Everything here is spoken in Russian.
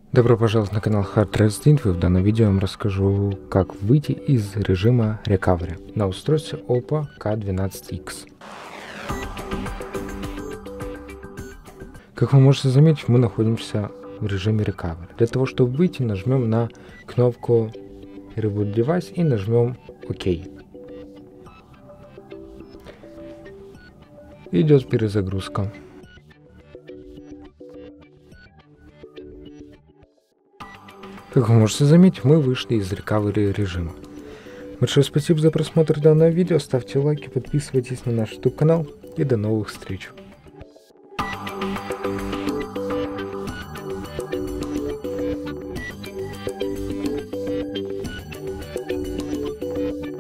Добро пожаловать на канал Hard Resident. В данном видео я вам расскажу, как выйти из режима Recovery на устройстве Oppo K12X. Как вы можете заметить, мы находимся в режиме Recovery. Для того, чтобы выйти, нажмем на кнопку Reboot Device и нажмем ОК. Идет перезагрузка. Как вы можете заметить, мы вышли из recovery режима. Большое спасибо за просмотр данного видео, ставьте лайки, подписывайтесь на наш YouTube канал и до новых встреч.